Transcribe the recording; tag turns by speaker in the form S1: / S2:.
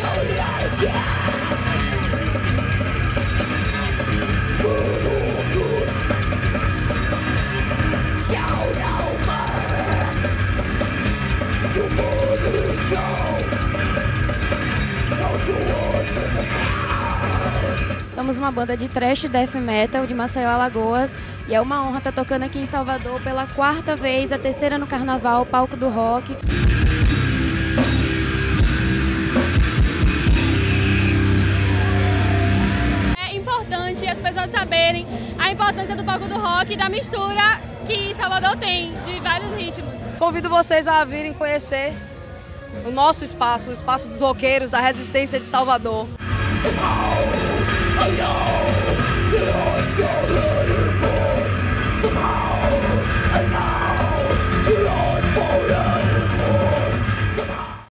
S1: Somos uma banda de thrash death metal de Maceió, Alagoas, e é uma honra estar tocando aqui em Salvador pela 4ª vez, a 3ª no Carnaval, palco do rock.
S2: É importante as pessoas saberem a importância do palco do rock e da mistura que Salvador tem, de vários ritmos.
S3: Convido vocês a virem conhecer o nosso espaço, o espaço dos roqueiros, da resistência de Salvador.